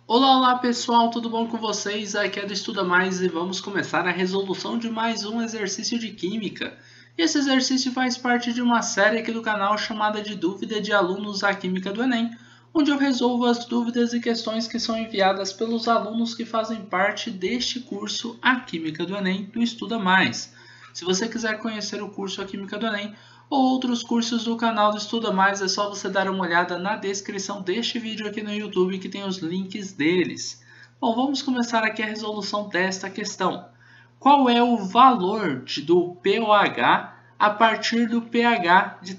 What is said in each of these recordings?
Olá, olá pessoal, tudo bom com vocês? Aqui é do Estuda Mais e vamos começar a resolução de mais um exercício de Química. Esse exercício faz parte de uma série aqui do canal chamada de Dúvida de Alunos da Química do Enem, onde eu resolvo as dúvidas e questões que são enviadas pelos alunos que fazem parte deste curso A Química do Enem do Estuda Mais. Se você quiser conhecer o curso A Química do Enem, ou outros cursos do canal do Estuda Mais, é só você dar uma olhada na descrição deste vídeo aqui no YouTube que tem os links deles. Bom, vamos começar aqui a resolução desta questão. Qual é o valor do pOH a partir do pH de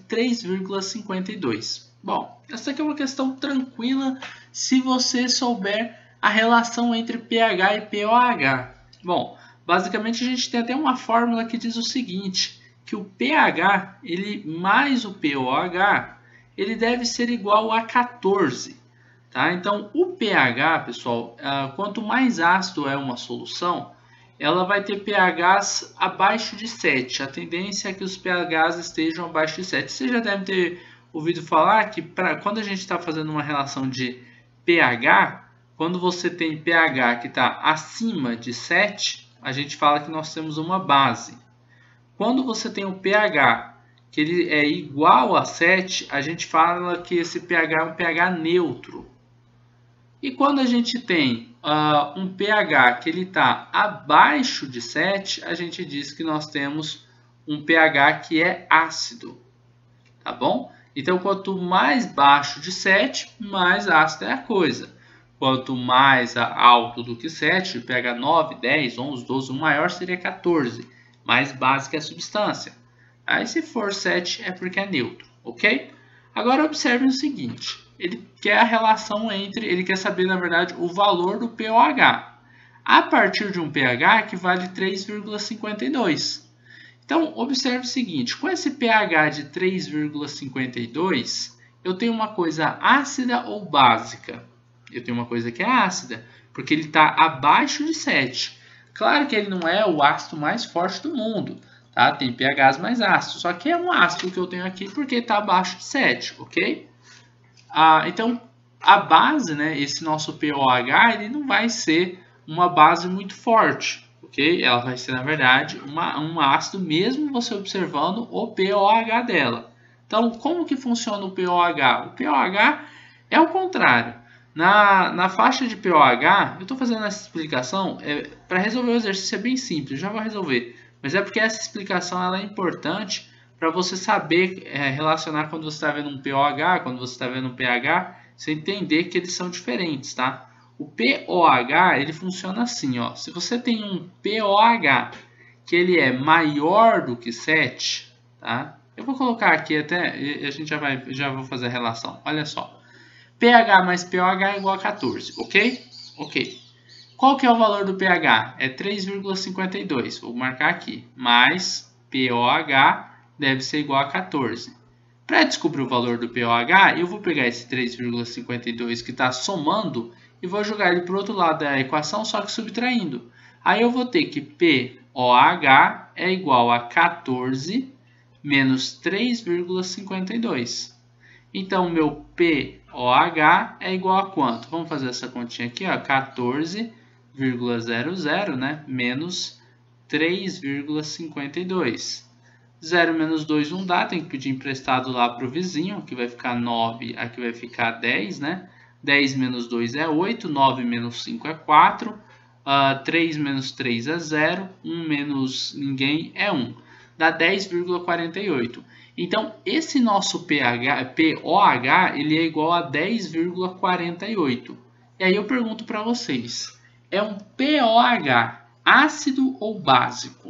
3,52? Bom, essa aqui é uma questão tranquila se você souber a relação entre pH e pOH. Bom, basicamente a gente tem até uma fórmula que diz o seguinte, que o pH mais o pOH ele deve ser igual a 14. Tá? Então, o pH, pessoal, quanto mais ácido é uma solução, ela vai ter pHs abaixo de 7. A tendência é que os pHs estejam abaixo de 7. Você já deve ter ouvido falar que quando a gente está fazendo uma relação de pH, quando você tem pH que está acima de 7, a gente fala que nós temos uma base. Quando você tem o pH que ele é igual a 7, a gente fala que esse pH é um pH neutro. E quando a gente tem um pH que ele está abaixo de 7, a gente diz que nós temos um pH que é ácido. Tá bom? Então, quanto mais baixo de 7, mais ácida é a coisa. Quanto mais alto do que 7, pH 9, 10, 11, 12, o maior seria 14. Mais básica é a substância. Aí se for 7 é porque é neutro, ok? Agora observe o seguinte, ele quer a relação entre, ele quer saber na verdade o valor do pOH. A partir de um pH que vale 3,52. Então observe o seguinte, com esse pH de 3,52, eu tenho uma coisa ácida ou básica? Eu tenho uma coisa que é ácida, porque ele está abaixo de 7. Claro que ele não é o ácido mais forte do mundo, tá? Tem pHs mais ácidos, só que é um ácido que eu tenho aqui porque está abaixo de 7, ok? Então, a base, né, esse nosso pOH, ele não vai ser uma base muito forte, ok? Ela vai ser, na verdade, um ácido mesmo você observando o pOH dela. Então, como que funciona o pOH? O pOH é o contrário. Na faixa de pOH, eu estou fazendo essa explicação, para resolver o exercício é bem simples, já vou resolver. Mas é porque essa explicação ela é importante para você saber relacionar quando você está vendo um pOH, quando você está vendo um pH, você entender que eles são diferentes, tá? O pOH, ele funciona assim, ó. Se você tem um pOH que ele é maior do que 7, tá? Eu vou colocar aqui até, e a gente já vou fazer a relação, olha só. pH mais pOH é igual a 14, ok? Ok. Qual que é o valor do pH? É 3,52, vou marcar aqui. Mais pOH deve ser igual a 14. Para descobrir o valor do pOH, eu vou pegar esse 3,52 que está somando e vou jogar ele para o outro lado da equação, só que subtraindo. Aí eu vou ter que pOH é igual a 14 menos 3,52. Então, meu pOH é igual a quanto? Vamos fazer essa continha aqui, ó, 14,00, né? Menos 3,52. 0 menos 2 não dá, tem que pedir emprestado lá para o vizinho. Aqui vai ficar 9, aqui vai ficar 10, né? 10 menos 2 é 8, 9 menos 5 é 4, 3 menos 3 é 0, 1 menos ninguém é 1. Dá 10,48. Então, esse nosso pOH ele é igual a 10,48. E aí eu pergunto para vocês, é um pOH ácido ou básico?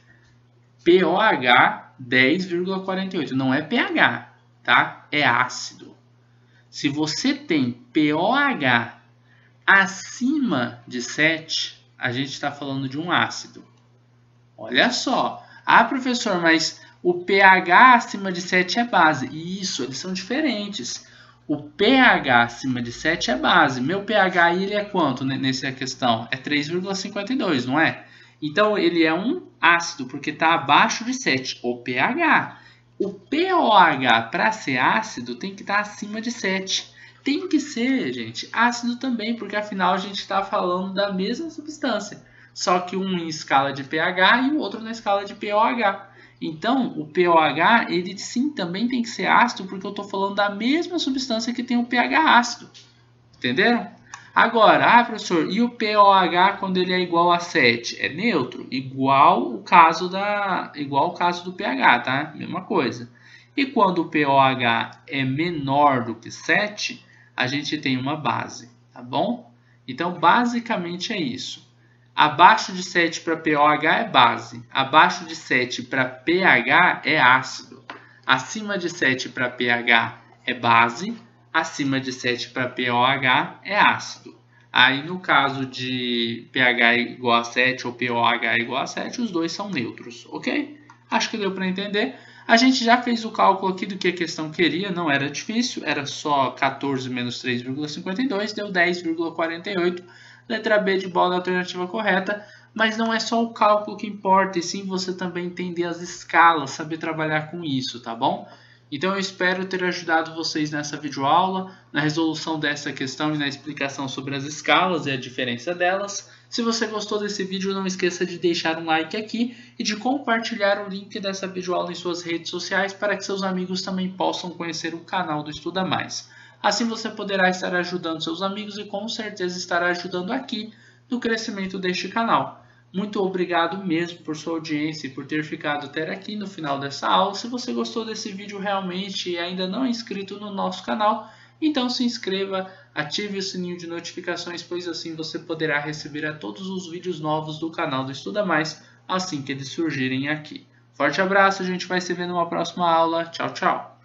pOH 10,48, não é pH, tá? É ácido. Se você tem pOH acima de 7, a gente está falando de um ácido. Olha só. Ah, professor, mas o pH acima de 7 é base. Isso, eles são diferentes. O pH acima de 7 é base. Meu pH ele é quanto nessa questão? É 3,52, não é? Então, ele é um ácido, porque está abaixo de 7, o pH. O pOH, para ser ácido, tem que estar acima de 7. tem que ser, gente, ácido também, porque afinal a gente está falando da mesma substância, só que um em escala de pH e o outro na escala de pOH. Então, o pOH, ele sim também tem que ser ácido, porque eu estou falando da mesma substância que tem o pH ácido. Entenderam? Agora, professor, e o pOH quando ele é igual a 7? É neutro? Igual o caso do pH, tá? Mesma coisa. E quando o pOH é menor do que 7, a gente tem uma base, tá bom? Então, basicamente é isso. Abaixo de 7 para pOH é base. Abaixo de 7 para pH é ácido. Acima de 7 para pH é base. Acima de 7 para pOH é ácido. Aí no caso de pH igual a 7 ou pOH igual a 7, os dois são neutros, ok? Acho que deu para entender. A gente já fez o cálculo aqui do que a questão queria, não era difícil, era só 14 menos 3,52, deu 10,48. Letra B de bola, alternativa correta. Mas não é só o cálculo que importa, e sim você também entender as escalas, saber trabalhar com isso, tá bom? Então eu espero ter ajudado vocês nessa videoaula, na resolução dessa questão e na explicação sobre as escalas e a diferença delas. Se você gostou desse vídeo, não esqueça de deixar um like aqui e de compartilhar o link dessa videoaula em suas redes sociais para que seus amigos também possam conhecer o canal do Estuda Mais. Assim você poderá estar ajudando seus amigos e com certeza estará ajudando aqui no crescimento deste canal. Muito obrigado mesmo por sua audiência e por ter ficado até aqui no final dessa aula. Se você gostou desse vídeo realmente e ainda não é inscrito no nosso canal, então se inscreva, ative o sininho de notificações, pois assim você poderá receber a todos os vídeos novos do canal do Estuda Mais assim que eles surgirem aqui. Forte abraço, a gente vai se ver numa próxima aula. Tchau, tchau!